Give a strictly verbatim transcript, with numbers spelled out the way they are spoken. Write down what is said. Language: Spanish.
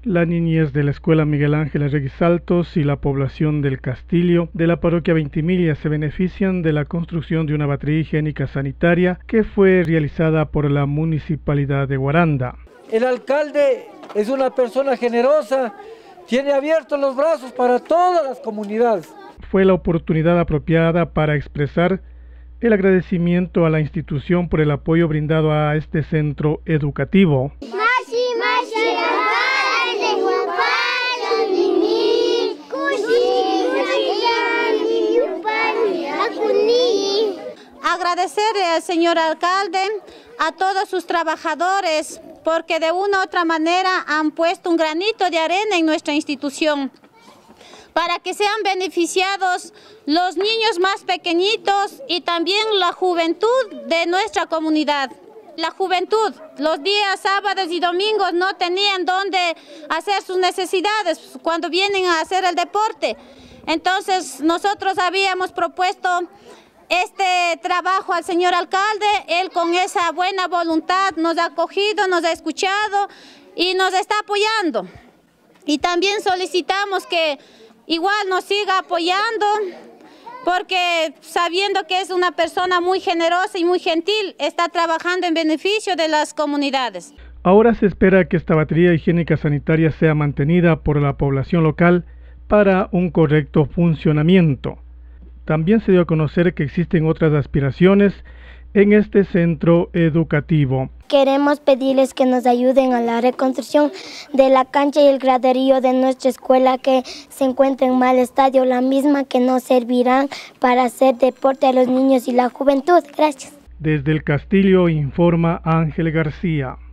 La niñez de la Escuela Miguel Ángel Arregui Saltos y la población del Castillo de la parroquia Ventimiglia se benefician de la construcción de una batería higiénica sanitaria que fue realizada por la Municipalidad de Guaranda. El alcalde es una persona generosa, tiene abiertos los brazos para todas las comunidades. Fue la oportunidad apropiada para expresar el agradecimiento a la institución por el apoyo brindado a este centro educativo. Agradecer al señor alcalde, a todos sus trabajadores, porque de una u otra manera han puesto un granito de arena en nuestra institución, para que sean beneficiados los niños más pequeñitos y también la juventud de nuestra comunidad. La juventud, los días sábados y domingos no tenían dónde hacer sus necesidades cuando vienen a hacer el deporte. Entonces nosotros habíamos propuesto este trabajo al señor alcalde. Él con esa buena voluntad nos ha acogido, nos ha escuchado y nos está apoyando. Y también solicitamos que igual nos siga apoyando, porque sabiendo que es una persona muy generosa y muy gentil, está trabajando en beneficio de las comunidades. Ahora se espera que esta batería higiénica sanitaria sea mantenida por la población local para un correcto funcionamiento. También se dio a conocer que existen otras aspiraciones en este centro educativo. Queremos pedirles que nos ayuden a la reconstrucción de la cancha y el graderío de nuestra escuela, que se encuentra en mal estado, la misma que nos servirán para hacer deporte a los niños y la juventud. Gracias. Desde el Castillo informa Ángel García.